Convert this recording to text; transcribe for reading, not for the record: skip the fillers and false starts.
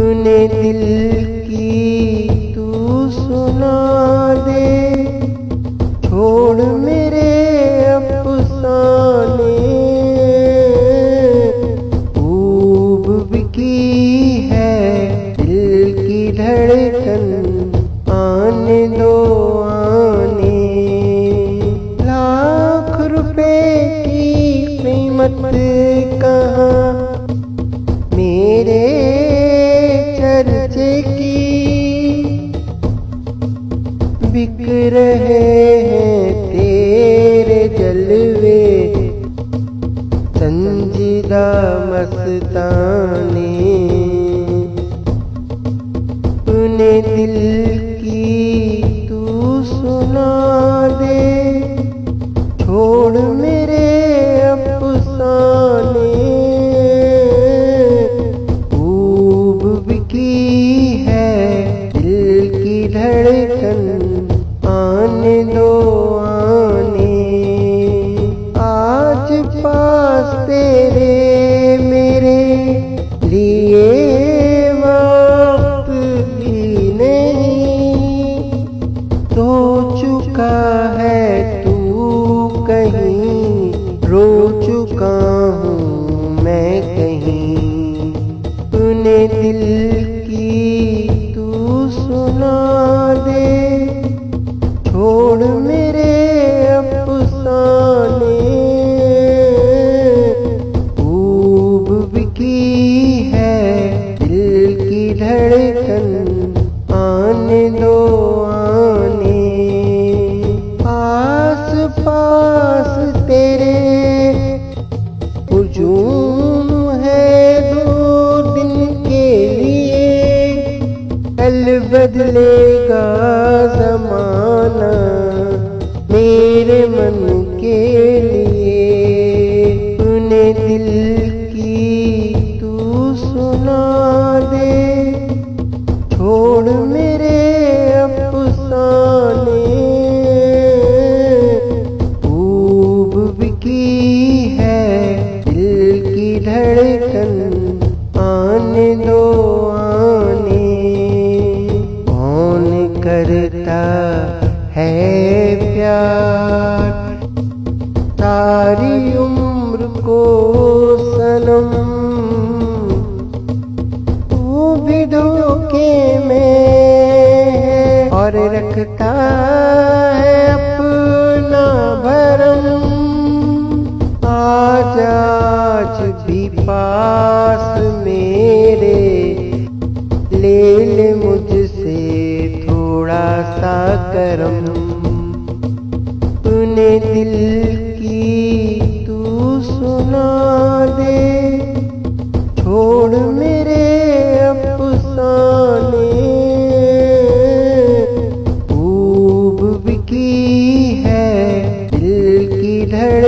तूने दिल की तू सुना दे, छोड़ मेरे अफसाने। खूब बिकी है दिल की धड़कन, आने दो आने। लाख रुपए की कीमत कहाँ मेरे चर्चे की, बिक रहे हैं तेरे जलवे संजीदा मस्ताने। तूने दिल की तू सुना दे, छोड़ मेरे अफसाने। खूब बिकी है दिल की धड़कन, आने दो आने। आज पास तेरे मेरे लिए वक्त भी नहीं, तो चुका है तू कहीं, रो चुका हूँ मैं कहीं। तूने दिल की तू सुना दे, छोड़ मेरे अफसाने। खूब बिकी है दिल की धड़कन, आने दो आने। आस पास तेरे हुजूम है दो दिन के लिए, कल बदलेगा ज़माना मेरे मन के लिए। तूने दिल की तू सुना दे, छोड़ मेरे अफसाने। खूब बिकी है दिल की धड़कन, आने दो आने। कौन करता है प्यार सारी उम्र को सनम, तू भी धोखे में है और रखता है अपना भरम। आज भी पास मेरे, ले ले मुझसे थोड़ा सा करम। तूने दिल की तू सुना दे, छोड़ मेरे अफसाने। खूब बिकी है दिल की धड़कन,